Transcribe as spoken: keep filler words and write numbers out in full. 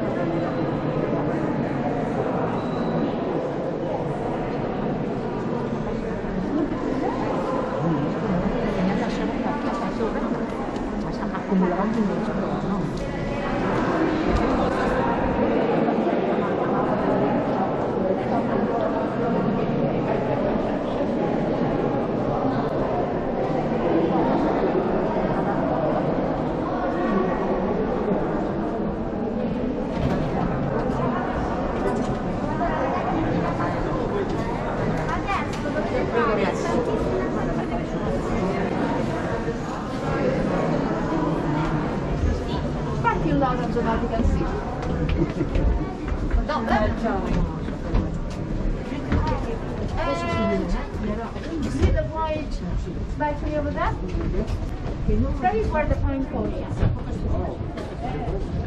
accumulavano invece però no. Più là da Vatican City. No, uh, you see the white balcony over there? That is where the pine cone is.